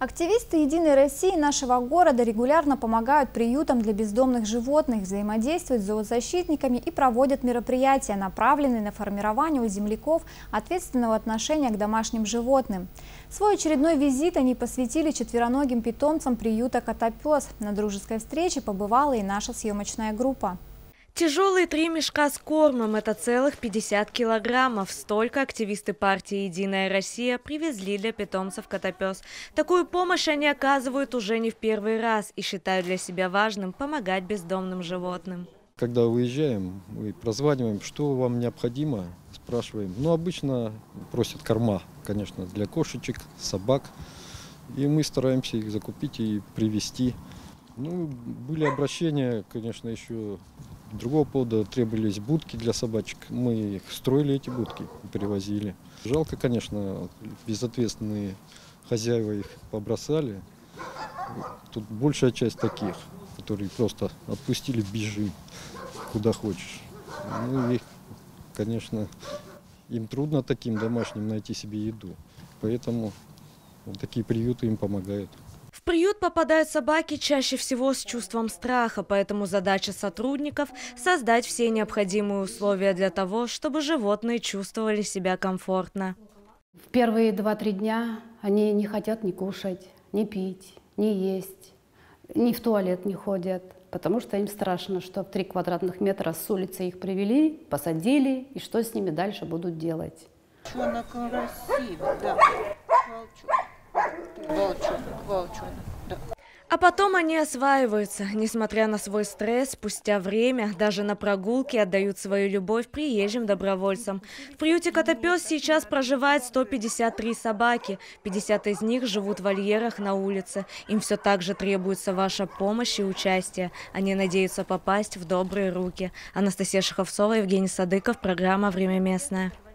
Активисты «Единой России» нашего города регулярно помогают приютам для бездомных животных, взаимодействуют с зоозащитниками и проводят мероприятия, направленные на формирование у земляков ответственного отношения к домашним животным. Свой очередной визит они посвятили четвероногим питомцам приюта «Котопес». На дружеской встрече побывала и наша съемочная группа. Тяжелые 3 мешка с кормом – это целых 50 килограммов. Столько активисты партии «Единая Россия» привезли для питомцев «Котопес». Такую помощь они оказывают уже не в первый раз и считают для себя важным помогать бездомным животным. Когда уезжаем, мы прозваниваем, что вам необходимо, спрашиваем. Ну, обычно просят корма, конечно, для кошечек, собак. И мы стараемся их закупить и привезти. Ну, были обращения, конечно, еще другого повода, требовались будки для собачек. Мы их строили, эти будки, перевозили. Жалко, конечно, безответственные хозяева их побросали. Тут большая часть таких, которые просто отпустили бежи, куда хочешь. Ну, их, конечно, им трудно таким домашним найти себе еду. Поэтому вот такие приюты им помогают. В приют попадают собаки чаще всего с чувством страха, поэтому задача сотрудников – создать все необходимые условия для того, чтобы животные чувствовали себя комфортно. В первые 2-3 дня они не хотят ни кушать, ни пить, ни есть, ни в туалет не ходят, потому что им страшно, что в 3 квадратных метра с улицы их привели, посадили, и что с ними дальше будут делать. Волчонок красивый, да. Волчонок, да. А потом они осваиваются. Несмотря на свой стресс, спустя время даже на прогулки отдают свою любовь приезжим добровольцам. В приюте «Котопес» сейчас проживает 153 собаки. 50 из них живут в вольерах на улице. Им все так же требуется ваша помощь и участие. Они надеются попасть в добрые руки. Анастасия Шаховцова, Евгений Садыков, программа «Время местное».